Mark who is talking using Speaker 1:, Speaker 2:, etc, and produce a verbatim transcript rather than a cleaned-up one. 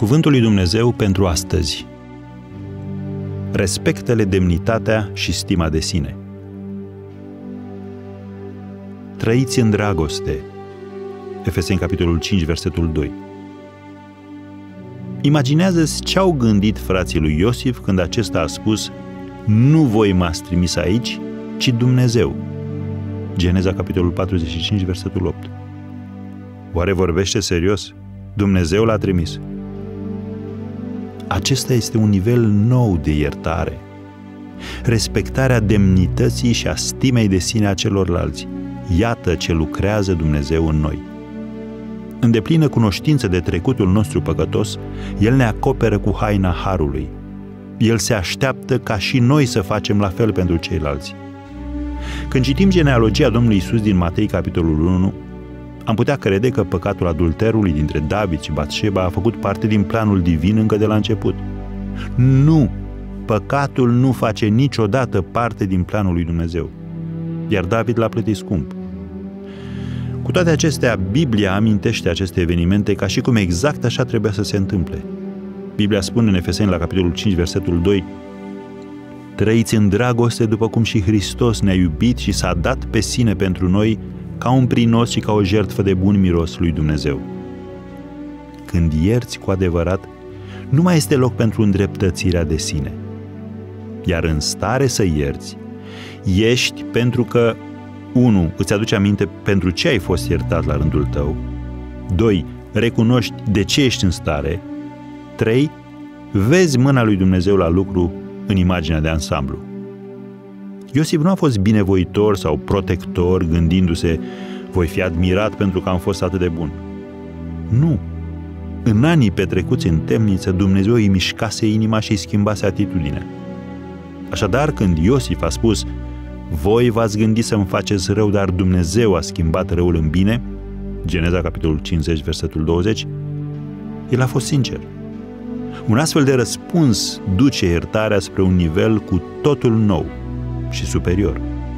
Speaker 1: Cuvântul lui Dumnezeu pentru astăzi. Respectă-le demnitatea și stima de sine. Trăiți în dragoste. Efeseni, capitolul cinci, versetul doi. Imaginează-ți ce au gândit frații lui Iosif când acesta a spus: nu voi m-ați trimis aici, ci Dumnezeu. Geneza, capitolul patruzeci și cinci, versetul opt. Oare vorbește serios? Dumnezeu l-a trimis. Acesta este un nivel nou de iertare. Respectarea demnității și a stimei de sine a celorlalți. Iată ce lucrează Dumnezeu în noi. În deplină cunoștință de trecutul nostru păcătos, El ne acoperă cu haina harului. El se așteaptă ca și noi să facem la fel pentru ceilalți. Când citim genealogia Domnului Iisus din Matei, capitolul unu, am putea crede că păcatul adulterului dintre David și Batșeba a făcut parte din planul divin încă de la început. Nu! Păcatul nu face niciodată parte din planul lui Dumnezeu. Iar David l-a plătit scump. Cu toate acestea, Biblia amintește aceste evenimente ca și cum exact așa trebuia să se întâmple. Biblia spune în Efeseni, la capitolul cinci, versetul doi: trăiți în dragoste după cum și Hristos ne-a iubit și s-a dat pe sine pentru noi ca un prinos și ca o jertfă de bun miros lui Dumnezeu. Când ierți cu adevărat, nu mai este loc pentru îndreptățirea de sine. Iar în stare să ierți, ești pentru că unu. Îți aduce aminte pentru ce ai fost iertat la rândul tău. doi. Recunoști de ce ești în stare. trei. Vezi mâna lui Dumnezeu la lucru în imaginea de ansamblu. Iosif nu a fost binevoitor sau protector, gândindu-se: voi fi admirat pentru că am fost atât de bun. Nu. În anii petrecuți în temniță, Dumnezeu îi mișcase inima și îi schimbase atitudinea. Așadar, când Iosif a spus: voi v-ați gândit să-mi faceți rău, dar Dumnezeu a schimbat răul în bine, Geneza, capitolul cincizeci, versetul douăzeci, el a fost sincer. Un astfel de răspuns duce iertarea spre un nivel cu totul nou și superior.